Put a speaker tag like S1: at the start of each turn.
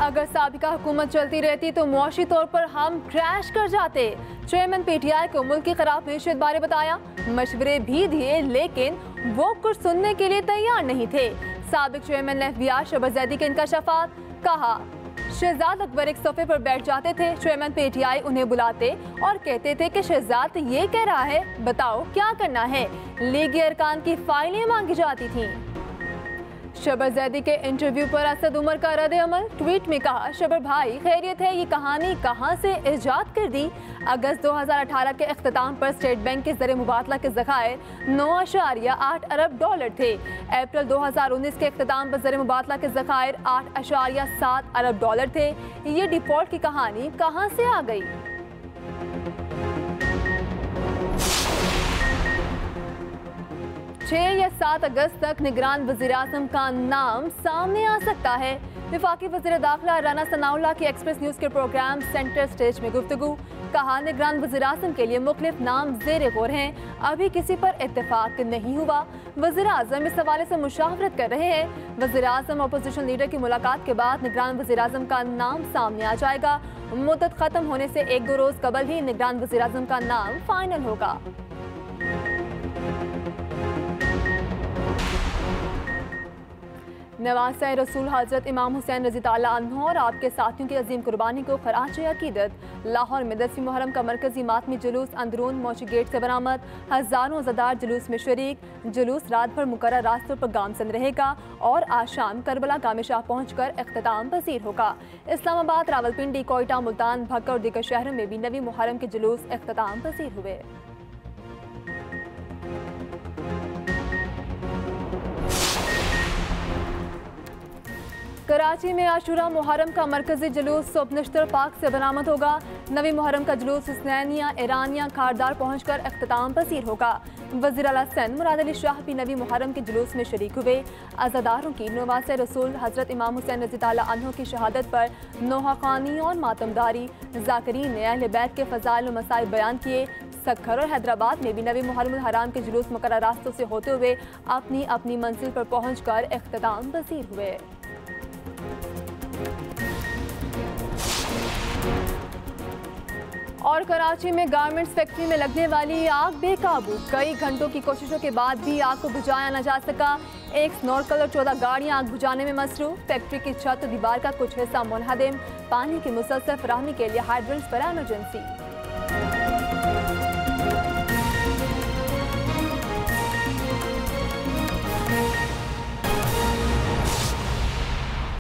S1: अगर साबिका हुकूमत चलती रहती तो मुआशी तौर पर हम क्रैश कर जाते। चेयरमैन पीटीआई को मुल्क की खराब मैशियत बारे बताया, मशवरे भी दिए लेकिन वो कुछ सुनने के लिए तैयार नहीं थे। साबिक चेयरमैन एफबीआई शहबाज जैदी के इंकशाफात, कहा शहजाद अकबर एक सोफे पर बैठ जाते थे, चेयरमैन पीटीआई उन्हें बुलाते और कहते थे कि शहजाद ये कह रहा है, बताओ क्या करना है। लीगी अरकान की फाइलें मांगी जाती थीं। शहबाज जैदी के इंटरव्यू पर असद उमर का रद्द अमल, ट्वीट में कहा शबर भाई खैरियत है, ये कहानी कहाँ से इजाद कर दी। अगस्त 2018 के अख्ताम पर स्टेट बैंक के ज़रिए मुबादला के ज़खायर 9.8 अरब डॉलर थे। अप्रैल 2019 के अख्ताम पर ज़रिए मुबादला के ज़खायर 8.7 अरब डॉलर थे। ये डिफॉल्ट की कहानी कहाँ से आ गई। 6 या 7 अगस्त तक निगरान वज़ीर-ए-आज़म का नाम सामने आ सकता है। वफाकी वज़ीर दाखिला राना सनाउल्लाह की एक्सप्रेस न्यूज़ के प्रोग्राम सेंटर स्टेज में गुफ्तगू, कहा निगरान वज़ीर-ए-आज़म के लिए मुख्तलिफ नाम ज़ेर गौर हैं, अभी किसी पर इत्तेफाक नहीं हुआ। वज़ीर-ए-आज़म इस हवाले से मुशावरत कर रहे हैं। वज़ीर-ए-आज़म अपोजिशन लीडर की मुलाकात के बाद निगरान वज़ीर-ए-आज़म का नाम सामने आ जाएगा। मुद्दत ख़त्म होने से 1-2 रोज़ कबल ही निगरान वज़ीर-ए-आज़म का नाम फाइनल होगा। नवासा रसूल हज़रत इमाम हुसैन रज़ी ताला अन्हु और आपके साथियों की अजीम कुर्बानी को खराज अकीदत। लाहौर में 10वीं मुहर्रम का मरकजी मातमी जुलूस अंदरून मौशी गेट से बरामद, हज़ारों अज़ादार जुलूस में शरीक। जुलूस रात भर मुकर्रर रास्तों पर गामजन रहेगा और आज शाम करबला गामे शाह पहुँच कर इख्तिताम पसीर होगा। इस्लामाबाद, रावलपिंडी, कोयटा, मुल्तान, भक्का और दीगर शहरों में भी नवी मुहर्रम के जुलूस इख्तिताम पसीर हुए। कराची में आशूरा मुहर्रम का मरकजी जुलूस सुबनश्तर पार्क से बरामद होगा। नवी मुहर्रम का जुलूस हुसैनिया, ईरानिया, खारदार पहुंचकर इख्तिताम पसीर होगा। वज़ीर आला सिंध मुराद अली शाह भी नवी मुहर्रम के जुलूस में शरीक हुए। अज़ादारों की नवासे रसूल हज़रत इमाम हुसैन रज़ी ताला अन्हु की शहादत पर नोहाखानी और मातमदारी ज़ाकिरीन ने अहले बैत के फ़ज़ाइल और मसाइल बयान किए। सक्खर और हैदराबाद में भी नवी मुहर्रम हराम के जुलूस मुकर्रर रास्तों से होते हुए अपनी अपनी मंजिल पर पहुँच कर इख्तिताम पसीर हुए। और कराची में गारमेंट्स फैक्ट्री में लगने वाली आग बेकाबू, कई घंटों की कोशिशों के बाद भी आग को बुझाया न जा सका। एक स्नॉर्कल और 14 गाड़ियां आग बुझाने में मसरूफ। फैक्ट्री की छत दीवार का कुछ हिस्सा मुनहदिम, पानी की मुसलसल फराहमी के लिए हाइड्रेंट्स पर इमरजेंसी।